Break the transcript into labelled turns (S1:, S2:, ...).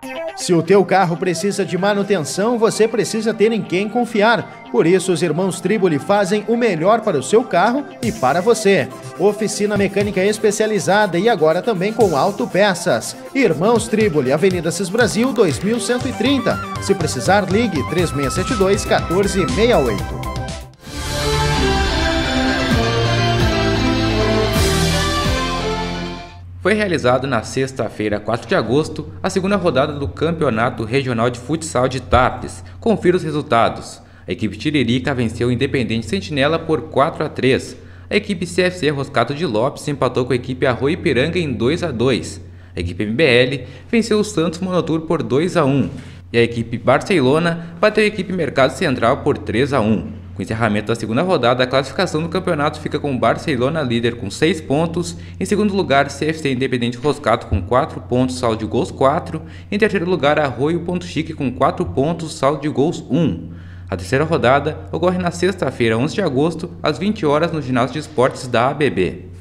S1: Se o teu carro precisa de manutenção, você precisa ter em quem confiar. Por isso, os irmãos Triboli fazem o melhor para o seu carro e para você. Oficina mecânica especializada e agora também com autopeças. Irmãos Triboli, Avenida Cis Brasil, 2130. Se precisar, ligue 3672-1468.
S2: Foi realizado na sexta-feira, 4 de agosto, a segunda rodada do Campeonato Regional de Futsal de Tapes. Confira os resultados. A equipe Tiririca venceu o Independente Sentinela por 4-3. A equipe CFC Roscato de Lopes empatou com a equipe Arroio Ipiranga em 2-2. A equipe MBL venceu o Santos Monotur por 2-1. E a equipe Barcelona bateu a equipe Mercado Central por 3-1. Com o encerramento da segunda rodada, a classificação do campeonato fica com o Barcelona líder com 6 pontos, em segundo lugar CFC Independente Roscato com 4 pontos, saldo de gols 4, em terceiro lugar Arroio Ponto Chique com 4 pontos, saldo de gols 1. A terceira rodada ocorre na sexta-feira, 11 de agosto, às 20 horas no ginásio de esportes da ABB.